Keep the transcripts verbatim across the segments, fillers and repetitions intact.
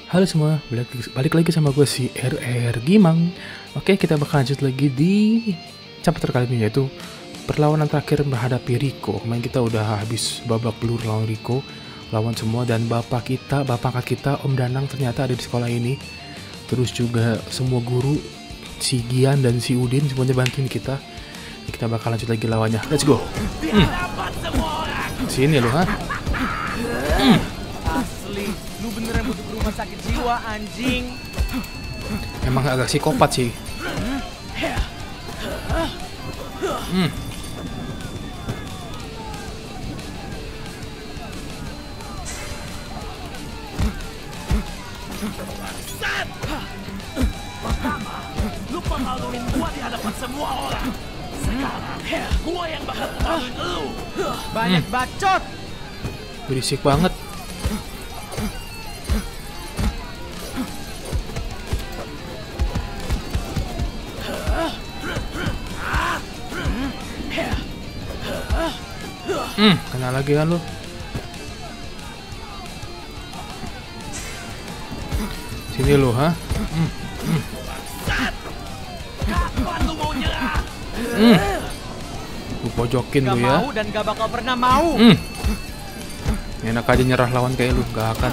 Halo semua, balik, balik lagi sama gue si R R Gimang. Oke, kita bakal lanjut lagi di chapter kali ini, yaitu perlawanan terakhir menghadapi Rico. Main kita udah habis babak belur lawan Rico, lawan semua, dan bapak kita, bapak angkat kita, Om Danang ternyata ada di sekolah ini. Terus juga semua guru, si Gian dan si Udin semuanya bantuin kita. Kita bakal lanjut lagi lawannya. Let's go. Hmm. Sini lo, ha? Hmm. Asli, lu beneran butuh ke rumah sakit jiwa, anjing. Emang agak psikopat sih. Hmm. Pertama, lu pemaluin gua di hadapan semua orang. Sekarang, gua yang bakal pemaluin lu. Banyak Hmm. bacot. Berisik banget. Hmm, kena lagi kan lu? Sini lu, ha? Hmm. Hmm. Kapan lu mau nyerah? Hmm. Lu pojokin Gak lu ya. mau dan gak bakal pernah mau. Hmm. Enak aja nyerah lawan kayak lu, gak akan.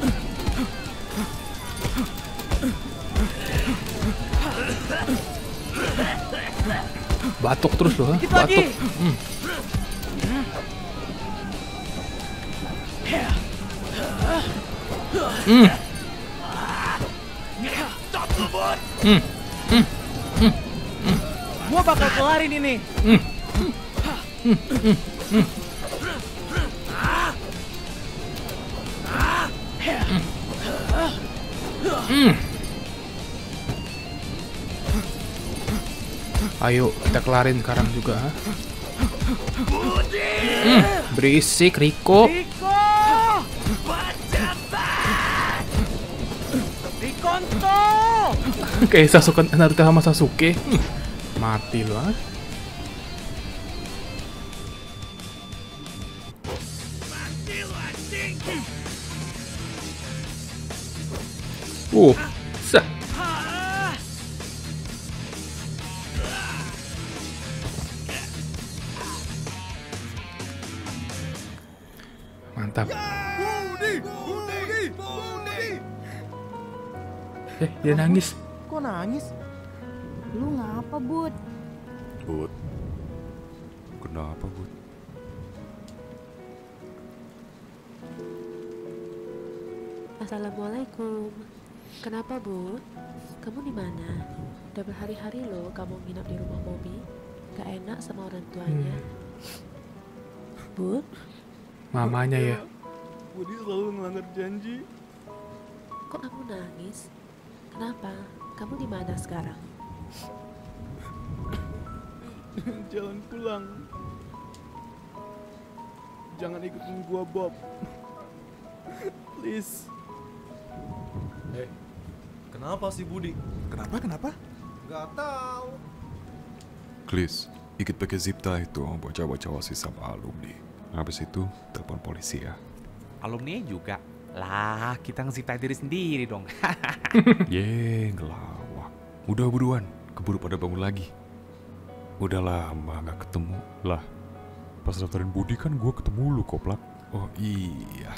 Batuk terus lu, ha? Dikit Batuk. lagi. Hmm. Hmm. Hmm. Gua bakal kelarin ini. Hmm. Hmm. Ayo kita kelarin sekarang juga, ha? Hmm. Berisik Rico. Riko! Rikonto! Kayak Sasuke, Naruto sama Sasuke. Hmm. Mati lu, ha? Uh, sah. Mantap. Eh, dia nangis. Kok nangis? Lu ngapa, Bud? Bud, kenapa Bud? Assalamualaikum. Kenapa, Bud? Kamu di mana? Udah berhari-hari loh kamu nginap di rumah Bobby. Gak enak sama orang tuanya. Bud, Mamanya ya. Budi selalu melanggar janji. kok kamu nangis? Kenapa? Kamu di mana sekarang? Jalan pulang. Jangan ikutin gua, Bob. Please. Eh, kenapa sih Budi? Kenapa, kenapa? Gak tahu. Please, ikut pakai zip tie itu bocah-bocah OSIS sama alumni. Habis itu telepon polisi ya. Alumni juga. Lah, kita ngesip diri sendiri dong. Yeay, ngelawak. Udah buruan, keburu pada bangun lagi. Udah lama gak ketemu. Lah, pas daftarin Budi kan gue ketemu lu, koplak. Oh iya.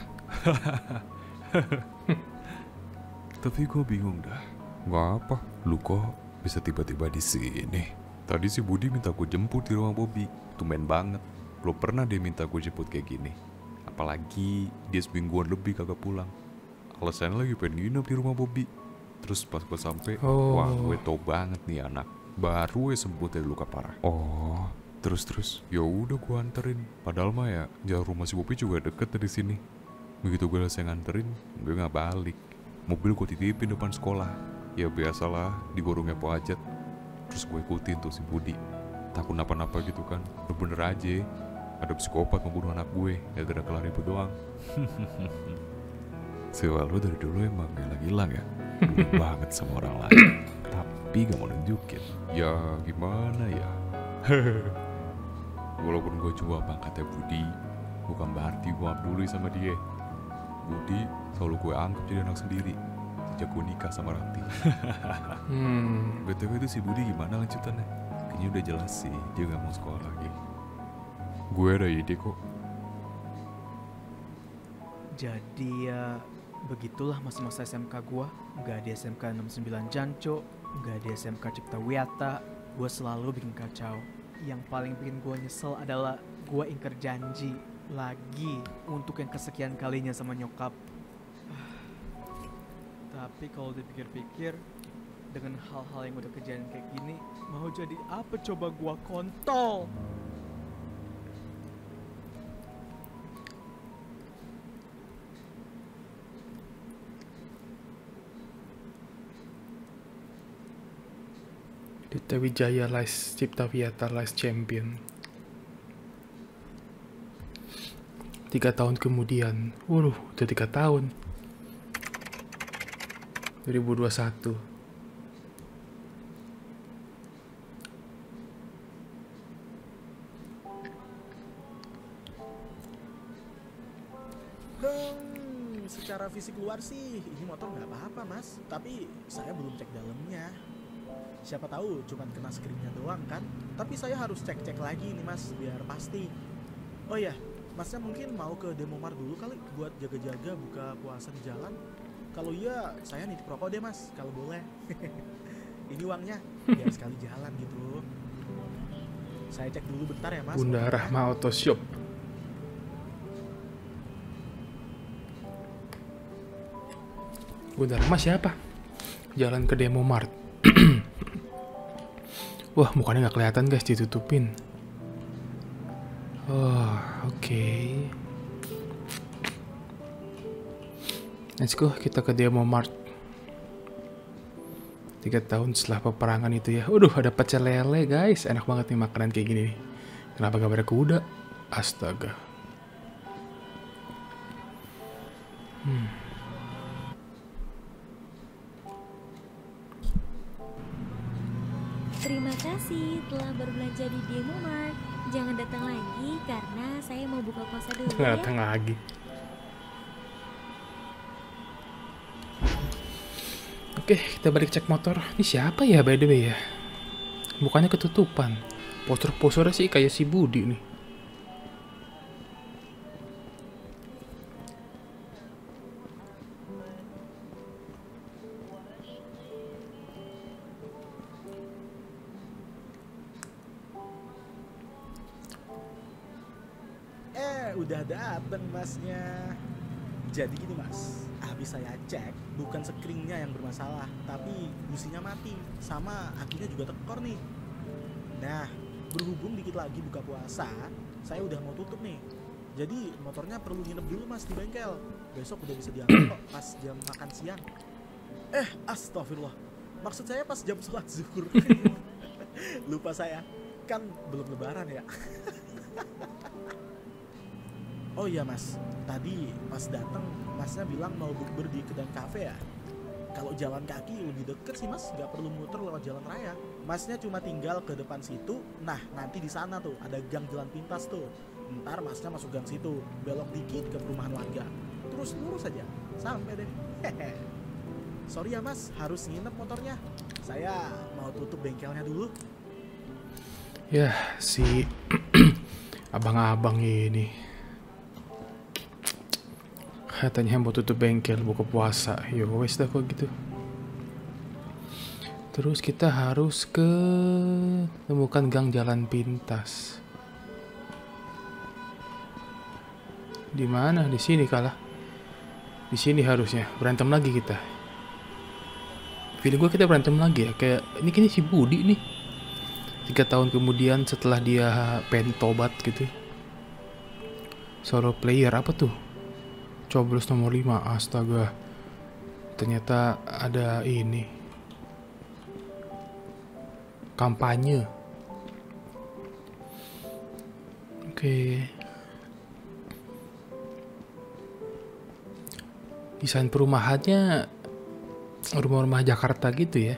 Tapi gue bingung dah. Gak apa, lu kok bisa tiba-tiba di sini. Tadi si Budi minta gue jemput di rumah Bobby. Tumben banget. Belum pernah dia minta gue jemput kayak gini. Apalagi dia semingguan lebih kagak pulang. Alasannya lagi pengen nginep di rumah Bobby. Terus pas gue sampai, Oh. wah gue tau banget nih anak. Baru ya sembuh dari luka parah. Oh, terus terus. Ya udah gue anterin. Padahal mah ya jalan rumah si Bobby juga deket dari sini. Begitu gue selesai nganterin, gue nggak balik. Mobil gue titipin depan sekolah. Ya biasalah di warungnya Po Ajat. Terus gue ikutin tuh si Budi. Takut napa-napa gitu kan. Bener-bener aja ada psikopat membunuh anak gue ya gara kelar ribut doang. Sewa lu dari dulu emang gilang-gilang ya. Dulu banget sama orang lain. Tapi gak mau nunjukin. Ya gimana ya. Walaupun gue cuma pangkatnya Budi, bukan berarti gue peduli sama dia. Budi selalu gue anggap jadi anak sendiri sejak gue nikah sama Ranti. Hmm. B T W itu si Budi gimana lanjutannya? Kayaknya udah jelas sih, dia gak mau sekolah lagi. Gue ada ide kok. Jadi ya begitulah masa-masa S M K gua. Gak di S M K enam puluh sembilan Janco, gak di S M K Cipta Wiyata. Gue selalu bikin kacau. Yang paling bikin gue nyesel adalah gue ingkar janji lagi untuk yang kesekian kalinya sama nyokap. Tapi kalau dipikir-pikir, dengan hal-hal yang udah kejadian kayak gini, mau jadi apa coba gue kontol? Dita Wijaya Lice Cipta Wiyata Lice Champion. Tiga tahun kemudian, waduh, udah tiga tahun. dua ribu dua puluh satu. Hmm, secara fisik luar sih ini motor nggak apa-apa mas, tapi saya belum cek dalamnya. Siapa tahu cuma kena screennya doang kan, tapi saya harus cek-cek lagi nih mas biar pasti. Oh ya, masnya mungkin mau ke Demomart dulu kali buat jaga-jaga buka puasa di jalan. Kalau iya saya nitip rokok deh mas kalau boleh. Ini uangnya biar sekali jalan gitu. Saya cek dulu bentar ya mas. Bunda Rahma Auto Shop. Bunda Rahma siapa? Jalan ke Demomart. Wah, mukanya nggak kelihatan guys, ditutupin. Oh, oke. Okay. Let's go, kita ke Demomart. Tiga tahun setelah peperangan itu ya. Waduh, ada pecel lele guys. Enak banget nih makanan kayak gini nih. Kenapa gak ada kuda? Astaga. Hmm. Terima kasih telah berbelanja di Demomart. Jangan datang lagi karena saya mau buka puasa dulu ya. Datang lagi. Oke, kita balik cek motor. Ini siapa ya by the way ya? Mukanya ketutupan. Postur-posturnya sih kayak si Budi nih. Udah dateng masnya. Jadi gini mas, habis saya cek bukan screennya yang bermasalah, tapi businya mati sama akinya juga tekor nih. Nah, berhubung dikit lagi buka puasa, saya udah mau tutup nih. Jadi motornya perlu nginep dulu mas di bengkel. Besok udah bisa diangkat kok pas jam makan siang. Eh, astagfirullah. Maksud saya pas jam sholat zuhur. Lupa saya, kan belum lebaran ya. Oh iya mas, tadi pas datang masnya bilang mau bukber di kedai kafe ya. Kalau jalan kaki lebih deket sih mas, nggak perlu muter lewat jalan raya. Masnya cuma tinggal ke depan situ. Nah nanti di sana tuh ada gang jalan pintas tuh. Ntar masnya masuk gang situ, belok dikit ke perumahan warga. Terus lurus aja, sampai deh. Hehe. Sorry ya mas, harus nginep motornya. Saya mau tutup bengkelnya dulu. Ya si abang-abang ini. Katanya mau tutup bengkel, buka puasa. Ya wes dah kok gitu. Terus kita harus ke temukan gang jalan pintas. Di mana? Di sini kalah. Di sini harusnya. Berantem lagi kita. Feeling gue kita berantem lagi ya. Kayak ini kayaknya si Budi nih. Tiga tahun kemudian setelah dia pengen tobat gitu. Solo player apa tuh? Coblos nomor lima, astaga. Ternyata ada ini. Kampanye. Oke. Desain perumahannya rumah-rumah Jakarta gitu ya.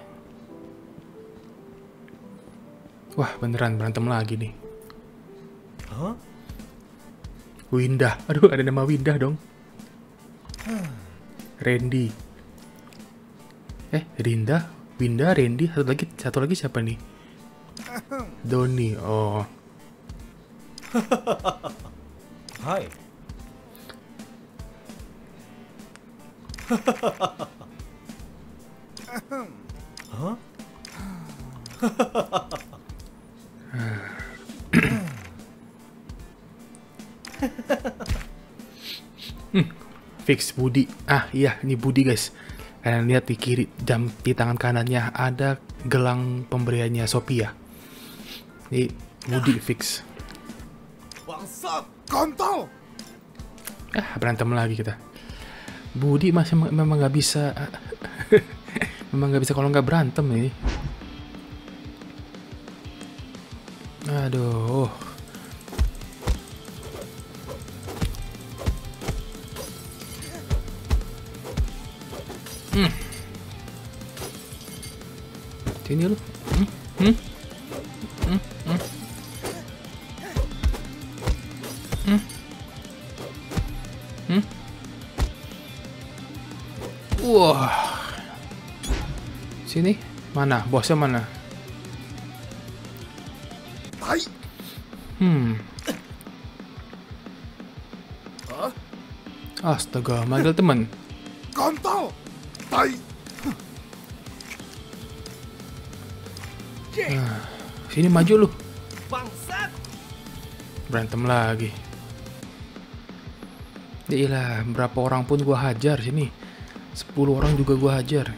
Wah, beneran berantem lagi nih. Hah? Windah. Aduh, ada nama Windah dong. Randy. Eh, Rinda, Winda, Randy, satu lagi, satu lagi siapa nih? Doni. Oh. Hai. Hah? hmm, fix Budi. Ah iya, ini Budi guys. Kalian lihat di kiri, jam di tangan kanannya ada gelang pemberiannya Sophia. Ini Budi fix. Bangsat, kontol. Ah, berantem lagi kita. Budi masih memang nggak bisa. Memang nggak bisa kalau nggak berantem nih. Aduh. Hmm. Sini lu. Hmm. Hmm. Hmm. Hmm. Hmm. Hmm. Wah. Sini. Mana? Bosnya mana? Hmm. Astaga, manggil teman. Kontol. Tai. Nah, sini maju lu. Bangsat. Berantem lagi. Iyalah, berapa orang pun gua hajar sini. sepuluh orang juga gua hajar.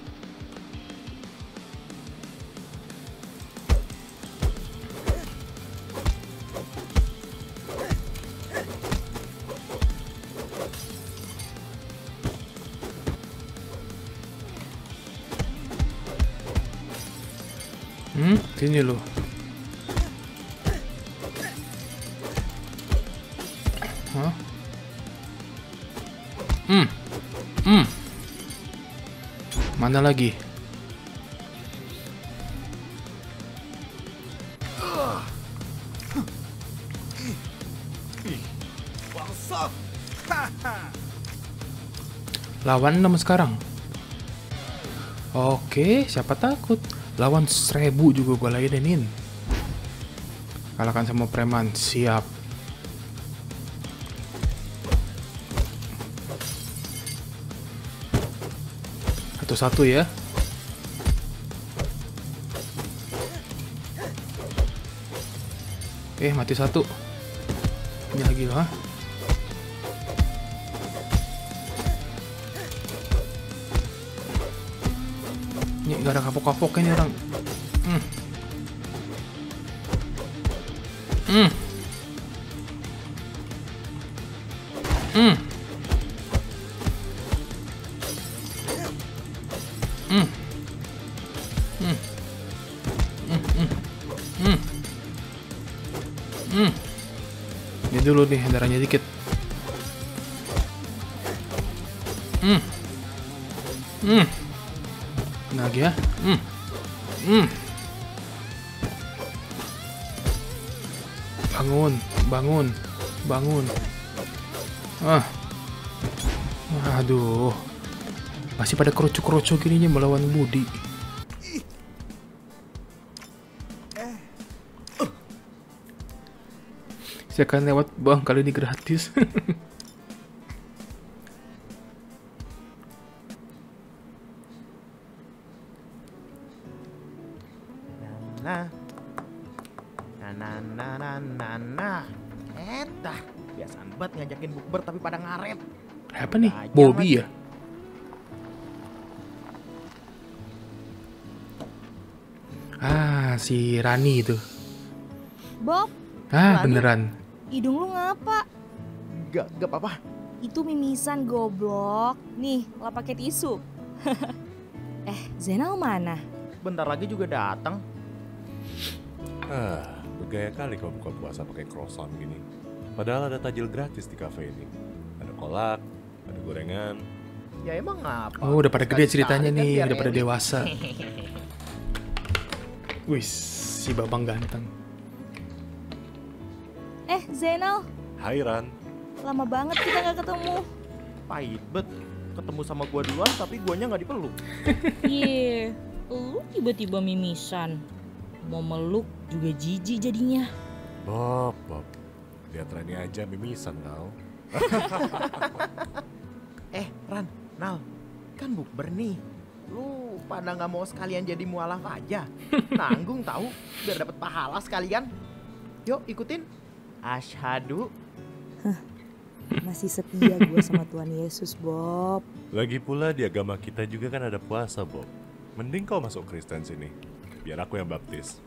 Hmm, sini lu. Hah? Hmm. Hmm. Mana lagi? Bangsat. Lawan enam sekarang. Oke, siapa takut? Lawan seribu juga gue ladenin. Kalahkan sama preman, siap. Satu-satu ya. Oke, mati satu. Ini lagi loh. Ini gak ada kapok-kapoknya nih orang. Hmm. Hmm. Hmm. Hmm. Hmm. Hmm. Hmm. Hmm. Hmm. Ini dulu nih, darahnya dikit. Hmm. Hmm. Lagi ya. Hmm. Hmm. Bangun, bangun, bangun. Ah. Aduh. Masih pada kerucuk-kerucuk gininya melawan Budi. Saya akan lewat bang, kali ini gratis. Nah, nah, nah, nah, nah, nah, nah. Etah, biasaan banget ngajakin bukber tapi pada ngaret. Apa nih? Aja Bobby lagi. ya? Ah, si Rani itu. Bob, Ah, Waduh. beneran. hidung lu ngapa? Gak, gak apa-apa. Itu mimisan goblok. Nih, lah pakai tisu. Eh, Zainal mana? Bentar lagi juga datang. Ah, bergaya kali kalau buka puasa pakai croissant gini. Padahal ada tajil gratis di cafe ini. Ada kolak, ada gorengan. Ya emang apa? Oh, udah pada gede Sekali-sekali ceritanya kan nih, biar udah pada elit. dewasa. Wis, si Babang ganteng. Eh, Zainal, Hai Ran, lama banget kita gak ketemu. Pahit bet. Ketemu sama gua duluan tapi guanya nggak dipeluk. Iya, lu tiba-tiba mimisan. Mau meluk juga jijik jadinya. Bob, Bob. Lihat Rani aja mimisan tau. Eh, Ran, Nal, kan bukber nih. Lu pada nggak mau sekalian jadi mualaf aja? Nanggung tahu, biar dapat pahala sekalian. Yuk ikutin. Asyhadu. Masih setia gue sama Tuhan Yesus, Bob. Lagi pula di agama kita juga kan ada puasa, Bob. Mending kau masuk Kristen sini. Biar aku yang baptis.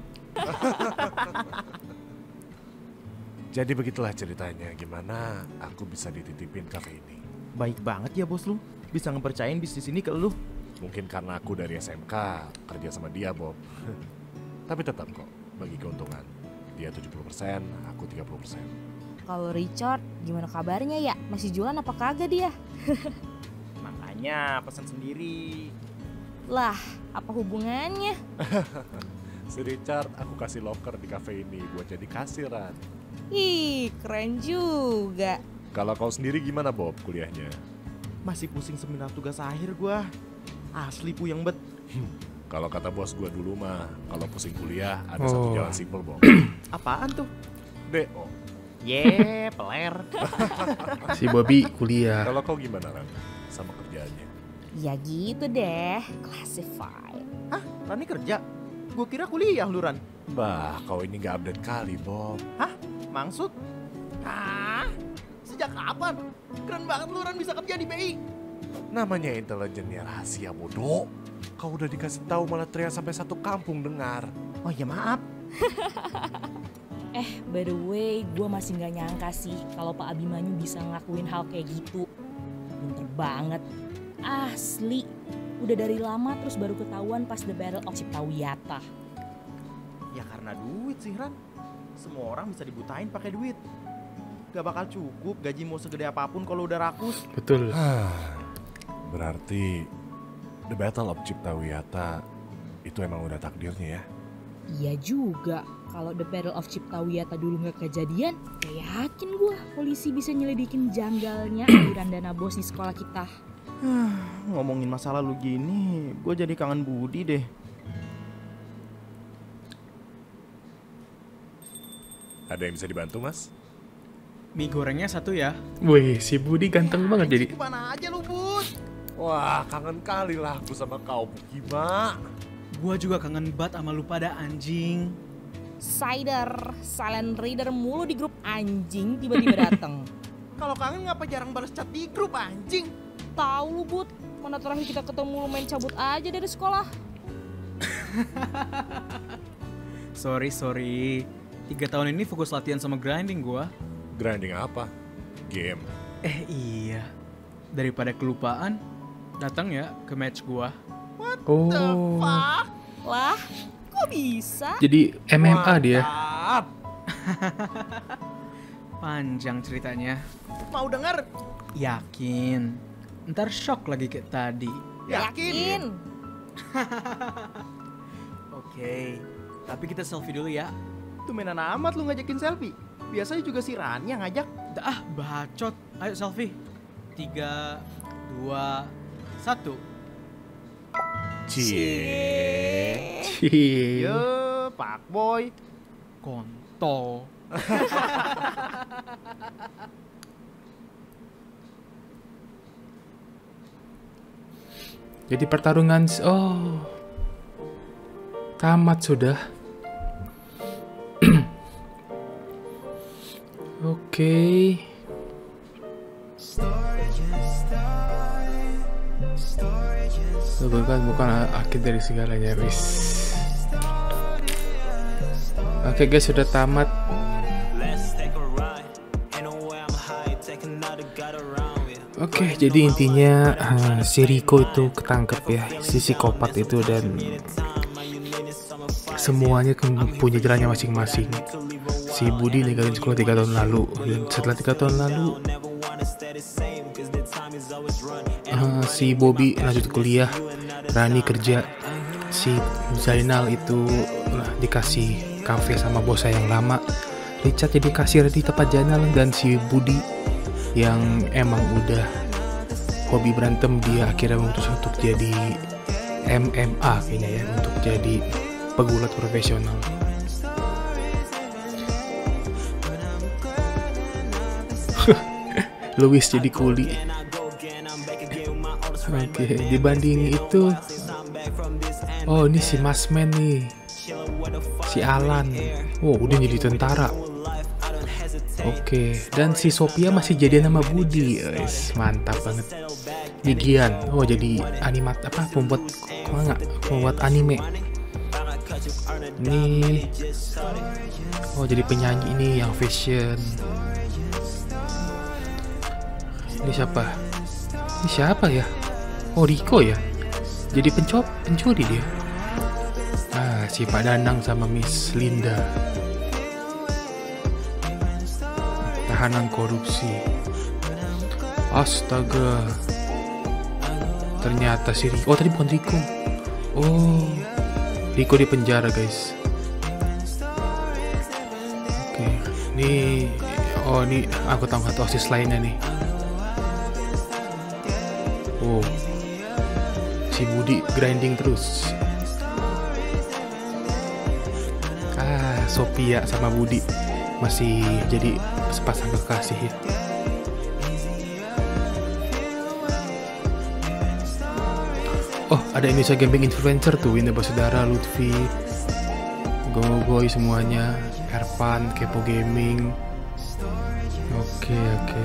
Jadi begitulah ceritanya gimana aku bisa dititipin kafe ini. Baik banget ya bos lu, bisa ngepercayain bisnis ini ke lu. Mungkin karena aku dari S M K kerja sama dia, Bob. Tapi tetap kok bagi keuntungan. Dia tujuh puluh persen, aku tiga puluh persen. Kalau Richard, gimana kabarnya ya? Masih jualan apa kagak dia? Makanya pesan sendiri. Lah, apa hubungannya? Si Richard aku kasih loker di kafe ini buat jadi kasiran. Ih, keren juga. Kalau kau sendiri gimana, Bob, kuliahnya? Masih pusing seminar tugas akhir gua. Asli puyeng bet. Kalau kata bos gua dulu mah, kalau pusing kuliah ada satu Oh. jalan simpel, Bob. Apaan tuh? D O. Ye, peler. Si Bobby kuliah. Kalau kau gimana, Ran? Sama kerjaannya? Ya gitu deh, classified. Hah? Rani kerja? Gua kira kuliah lu, Ran. Bah, kau ini gak update kali, Bob. Hah? Maksud? Hah? Sejak kapan? Keren banget lu, Ran, bisa kerja di B I. Namanya intelijennya rahasia, bodoh. Kau udah dikasih tahu malah teriak sampai satu kampung dengar. Oh ya maaf. Eh, by the way, gue masih nggak nyangka sih kalau Pak Abimanyu bisa ngelakuin hal kayak gitu. Pinter banget. Asli. Udah dari lama terus baru ketahuan pas The Battle of Ciptawiyata. Ya karena duit sih, Ran. Semua orang bisa dibutain pakai duit. Gak bakal cukup gaji mau segede apapun kalau udah rakus. Betul. Berarti The Battle of Ciptawiyata itu emang udah takdirnya ya? Iya juga. Kalau The Battle of Ciptawiyata dulu nggak kejadian, ya yakin gue polisi bisa nyelidikin janggalnya aliran dana bos di sekolah kita. Ngomongin masalah lu gini, gue jadi kangen Budi deh. Ada yang bisa dibantu, Mas? Mie gorengnya satu ya. Wih, si Budi ganteng banget jadi. Kemana aja lu, Bud? Wah, kangen kali lah aku sama kau, Bukima. Gua juga kangen banget sama lu pada anjing. Cider, silent reader mulu di grup anjing tiba-tiba datang. Kalau kangen ngapa jarang balas chat di grup anjing? Tahu lu, Bud, mana terakhir kita ketemu lu main cabut aja dari sekolah. Sorry, sorry. Tiga tahun ini fokus latihan sama grinding gua. Grinding apa? Game. Eh iya. Daripada kelupaan, datang ya ke match gua. Oh. Lah, kok bisa? Jadi M M A dia. Panjang ceritanya. Mau denger? Yakin. Ntar shock lagi kayak tadi. Yakin? Oke. Tapi kita selfie dulu ya. Tumbenan amat lu ngajakin selfie. Biasanya juga si Rani yang ngajak. Dah, bacot. Ayo selfie. Tiga, dua, satu. Cie. Cie. Yo, Pak Boy. Kontol. Jadi pertarungan, oh, tamat sudah. Oke. Itu bukan bukan akhir dari segalanya, bis. Oke guys, sudah tamat. Oke, jadi intinya uh, si Rico itu ketangkep ya, si psikopat itu, dan semuanya punya jalannya masing-masing. Si Budi ninggalin sekolah tiga tahun lalu, dan setelah tiga tahun lalu uh, si Bobby lanjut kuliah, Rani kerja, si Zainal itu uh, dikasih kafe sama bosnya yang lama, Richard jadi kasir di tempat Zainal, dan si Budi yang emang udah hobi berantem, dia akhirnya memutuskan untuk jadi M M A kayaknya ya, untuk jadi pegulat profesional. Louis jadi kuli. Oke, okay, dibanding itu, oh ini si Masman nih, si Alan. Wow, udah jadi tentara. Oke, okay. Dan si Sophia masih jadian sama Budi. Guys, mantap banget. Gigian, oh jadi animat apa? Pembuat manga, pembuat anime. Ini, oh jadi penyanyi ini yang fashion. Ini siapa? Ini siapa ya? Oh Rico ya. Jadi pencop, pencuri dia. Ah, si Pak Danang sama Miss Linda. Tahanan korupsi. Astaga. Ternyata si Rico. Oh tadi bukan Rico. Oh, Rico di penjara guys. Oke, nih. Oh ini aku tahu satu osis lainnya nih. Oh, si Budi grinding terus. Ah, Sophia sama Budi masih jadi sepasang kekasih ya. Oh, ada Indonesia Gaming Influencer tuh, ini Basudara, Lutfi, Gogoy semuanya, Ervan, Kepo Gaming. Oke, oke.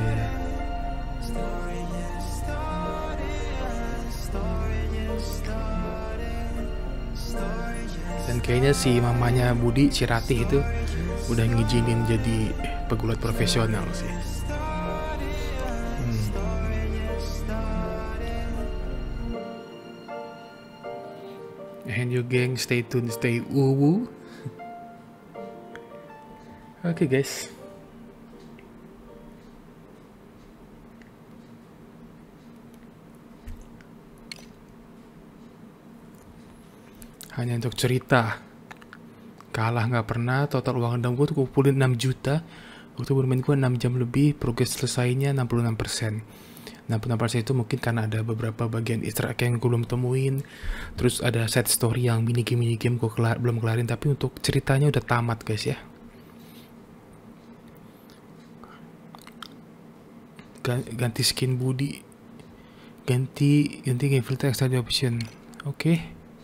Dan kayaknya si mamanya Budi, si Ratih itu udah ngizinin jadi pegulat profesional sih. Hmm. And you gang, stay tuned, stay woo-woo. Oke okay, guys. Hanya untuk cerita, kalah nggak pernah. Total uang dendam gue tuh kumpulin enam juta. Waktu bermain gue enam jam lebih. Progres selesainya enam puluh enam persen. enam puluh enam persen itu mungkin karena ada beberapa bagian easter egg yang gue belum temuin. Terus ada set story yang mini game mini game gue kelar, belum kelarin. Tapi untuk ceritanya udah tamat guys ya. Ganti skin Budi, ganti ganti game filter extra option. Oke. Okay.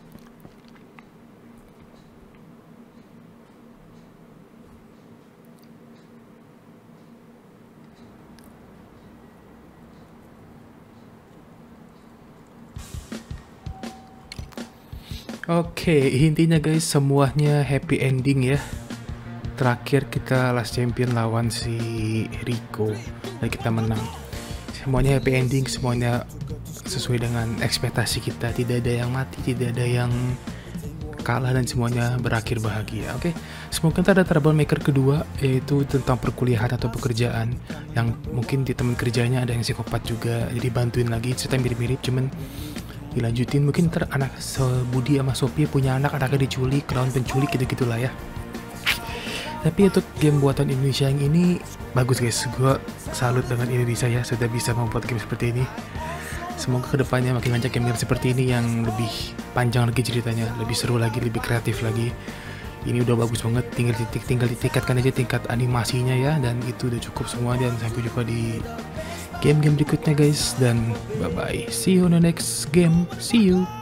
Oke, okay, intinya guys semuanya happy ending ya. Terakhir kita last champion lawan si Rico dan kita menang. Semuanya happy ending, semuanya sesuai dengan ekspektasi kita. Tidak ada yang mati, tidak ada yang kalah dan semuanya berakhir bahagia. Oke, okay? Semoga kita ada troublemaker kedua, yaitu tentang perkuliahan atau pekerjaan yang mungkin di teman kerjanya ada yang psikopat juga. Jadi bantuin lagi, cerita mirip-mirip cuman dilanjutin. Mungkin ntar anak Budi sama Sophia punya anak, anaknya diculik, lawan penculik gitu-gitulah ya. Tapi untuk game buatan Indonesia yang ini bagus guys, gue salut dengan Indonesia ya, sudah bisa membuat game seperti ini. Semoga kedepannya makin banyak game-game seperti ini yang lebih panjang lagi ceritanya, lebih seru lagi, lebih kreatif lagi. Ini udah bagus banget, tinggal titik tinggal ditingkatkan aja tingkat animasinya ya, dan itu udah cukup semua. Dan sampai jumpa di game-game berikutnya guys, dan bye bye, see you on the next game, see you.